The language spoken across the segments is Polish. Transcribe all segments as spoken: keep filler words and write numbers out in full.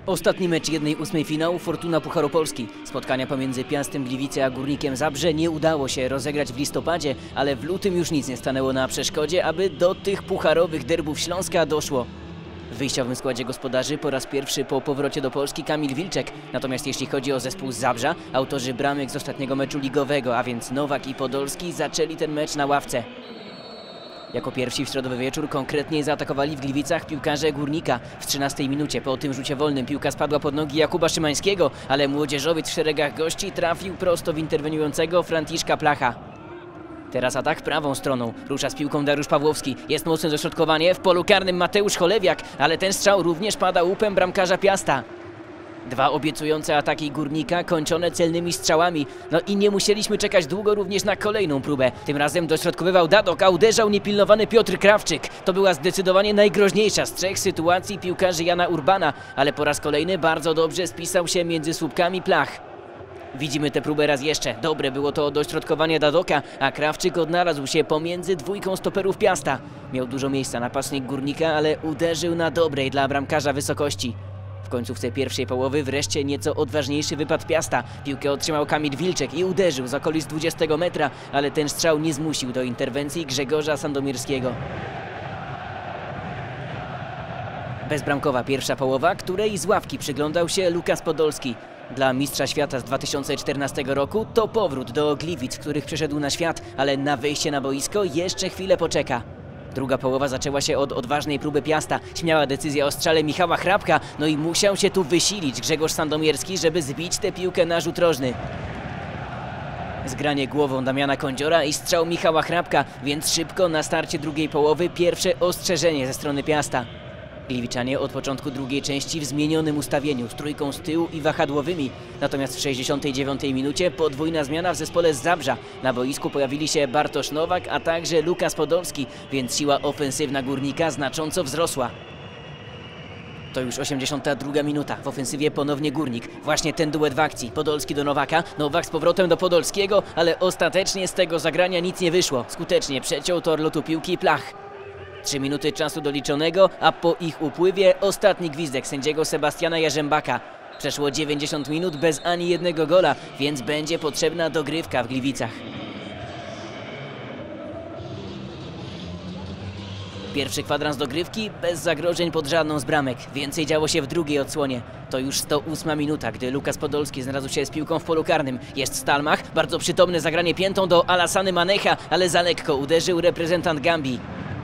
Ostatni mecz jednej ósmej finału Fortuna Pucharu Polski. Spotkania pomiędzy Piastem Gliwice a Górnikiem Zabrze nie udało się rozegrać w listopadzie, ale w lutym już nic nie stanęło na przeszkodzie, aby do tych pucharowych derbów Śląska doszło. W wyjściowym składzie gospodarzy po raz pierwszy po powrocie do Polski Kamil Wilczek. Natomiast jeśli chodzi o zespół z Zabrza, autorzy bramek z ostatniego meczu ligowego, a więc Nowak i Podolski, zaczęli ten mecz na ławce. Jako pierwsi w środowy wieczór konkretnie zaatakowali w Gliwicach piłkarze Górnika. W trzynastej minucie po tym rzucie wolnym piłka spadła pod nogi Jakuba Szymańskiego, ale młodzieżowiec w szeregach gości trafił prosto w interweniującego Franciszka Placha. Teraz atak prawą stroną. Rusza z piłką Dariusz Pawłowski. Jest mocne dośrodkowanie. W polu karnym Mateusz Cholewiak, ale ten strzał również pada łupem bramkarza Piasta. Dwa obiecujące ataki Górnika kończone celnymi strzałami. No i nie musieliśmy czekać długo również na kolejną próbę. Tym razem dośrodkowywał Dadok, a uderzał niepilnowany Piotr Krawczyk. To była zdecydowanie najgroźniejsza z trzech sytuacji piłkarzy Jana Urbana, ale po raz kolejny bardzo dobrze spisał się między słupkami Plach. Widzimy tę próbę raz jeszcze. Dobre było to dośrodkowanie Dadoka, a Krawczyk odnalazł się pomiędzy dwójką stoperów Piasta. Miał dużo miejsca napastnik Górnika, ale uderzył na dobrej dla bramkarza wysokości. W końcówce pierwszej połowy wreszcie nieco odważniejszy wypad Piasta. Piłkę otrzymał Kamil Wilczek i uderzył z okolic dwudziestego metra, ale ten strzał nie zmusił do interwencji Grzegorza Sandomierskiego. Bezbramkowa pierwsza połowa, której z ławki przyglądał się Lukas Podolski. Dla mistrza świata z dwa tysiące czternastego roku to powrót do Gliwic, w których przeszedł na świat, ale na wejście na boisko jeszcze chwilę poczeka. Druga połowa zaczęła się od odważnej próby Piasta. Śmiała decyzja o strzale Michała Hrabka, no i musiał się tu wysilić Grzegorz Sandomierski, żeby zbić tę piłkę na rzut rożny. Zgranie głową Damiana Kądziora i strzał Michała Hrabka, więc szybko na starcie drugiej połowy pierwsze ostrzeżenie ze strony Piasta. Gliwiczanie od początku drugiej części w zmienionym ustawieniu, z trójką z tyłu i wahadłowymi. Natomiast w sześćdziesiątej dziewiątej minucie podwójna zmiana w zespole z Zabrza. Na boisku pojawili się Bartosz Nowak, a także Lukas Podolski, więc siła ofensywna Górnika znacząco wzrosła. To już osiemdziesiąta druga minuta. W ofensywie ponownie Górnik. Właśnie ten duet w akcji. Podolski do Nowaka, Nowak z powrotem do Podolskiego, ale ostatecznie z tego zagrania nic nie wyszło. Skutecznie przeciął tor lotu piłki Plach. Trzy minuty czasu doliczonego, a po ich upływie ostatni gwizdek sędziego Sebastiana Jarzębaka. Przeszło dziewięćdziesiąt minut bez ani jednego gola, więc będzie potrzebna dogrywka w Gliwicach. Pierwszy kwadrans dogrywki bez zagrożeń pod żadną z bramek. Więcej działo się w drugiej odsłonie. To już sto ósma minuta, gdy Lukas Podolski znalazł się z piłką w polu karnym. Jest Stalmach, bardzo przytomne zagranie piętą do Alassany Manecha, ale za lekko uderzył reprezentant Gambii.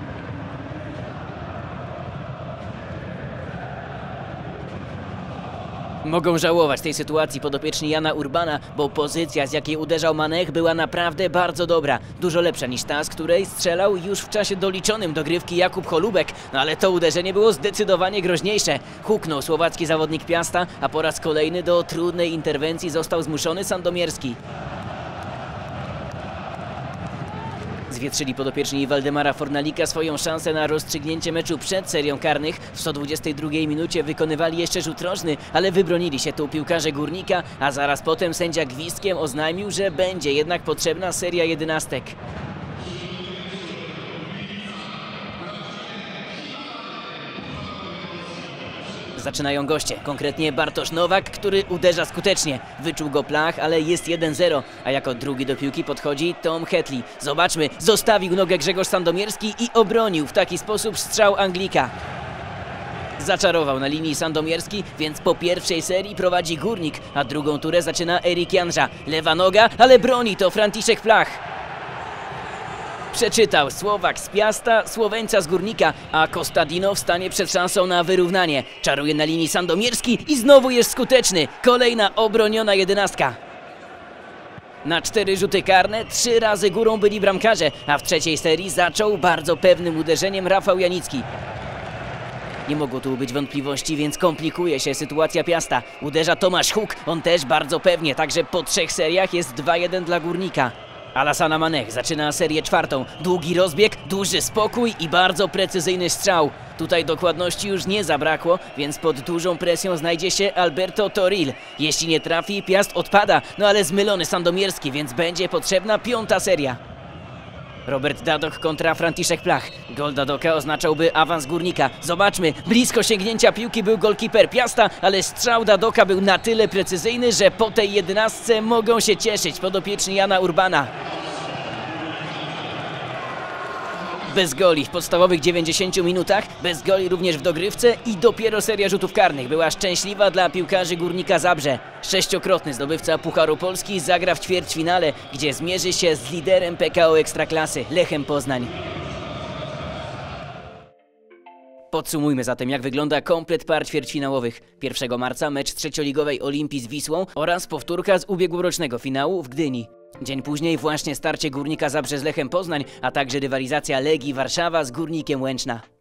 Mogą żałować tej sytuacji podopieczni Jana Urbana, bo pozycja, z jakiej uderzał Manech, była naprawdę bardzo dobra. Dużo lepsza niż ta, z której strzelał już w czasie doliczonym dogrywki Jakub Holubek. No ale to uderzenie było zdecydowanie groźniejsze. Huknął słowacki zawodnik Piasta, a po raz kolejny do trudnej interwencji został zmuszony Sandomierski. Zwietrzyli podopieczni Waldemara Fornalika swoją szansę na rozstrzygnięcie meczu przed serią karnych. W sto dwudziestej drugiej minucie wykonywali jeszcze rzut rożny, ale wybronili się tu piłkarze Górnika, a zaraz potem sędzia gwizdkiem oznajmił, że będzie jednak potrzebna seria jedenastek. Zaczynają goście, konkretnie Bartosz Nowak, który uderza skutecznie. Wyczuł go Plach, ale jest jeden zero, a jako drugi do piłki podchodzi Tom Hetli. Zobaczmy, zostawił nogę Grzegorz Sandomierski i obronił w taki sposób strzał Anglika. Zaczarował na linii Sandomierski, więc po pierwszej serii prowadzi Górnik, a drugą turę zaczyna Erik Janża. Lewa noga, ale broni to Franciszek Plach. Przeczytał Słowak z Piasta, Słoweńca z Górnika, a Kostadino wstanie przed szansą na wyrównanie. Czaruje na linii Sandomierski i znowu jest skuteczny. Kolejna obroniona jedenastka. Na cztery rzuty karne trzy razy górą byli bramkarze, a w trzeciej serii zaczął bardzo pewnym uderzeniem Rafał Janicki. Nie mogło tu być wątpliwości, więc komplikuje się sytuacja Piasta. Uderza Tomasz Huk, on też bardzo pewnie, także po trzech seriach jest dwa jeden dla Górnika. Alassana Manech zaczyna serię czwartą. Długi rozbieg, duży spokój i bardzo precyzyjny strzał. Tutaj dokładności już nie zabrakło, więc pod dużą presją znajdzie się Alberto Toril. Jeśli nie trafi, Piast odpada, no ale zmylony Sandomierski, więc będzie potrzebna piąta seria. Robert Dadok kontra Franciszek Plach. Gol Dadoka oznaczałby awans Górnika. Zobaczmy, blisko sięgnięcia piłki był golkiper Piasta, ale strzał Dadoka był na tyle precyzyjny, że po tej jedenastce mogą się cieszyć podopieczni Jana Urbana. Bez goli w podstawowych dziewięćdziesięciu minutach, bez goli również w dogrywce i dopiero seria rzutów karnych była szczęśliwa dla piłkarzy Górnika Zabrze. Sześciokrotny zdobywca Pucharu Polski zagra w ćwierćfinale, gdzie zmierzy się z liderem P K O Ekstraklasy, Lechem Poznań. Podsumujmy zatem, jak wygląda komplet par ćwierćfinałowych. pierwszego marca mecz trzecioligowej Olimpii z Wisłą oraz powtórka z ubiegłorocznego finału w Gdyni. Dzień później właśnie starcie Górnika Zabrze z Lechem Poznań, a także rywalizacja Legii Warszawa z Górnikiem Łęczna.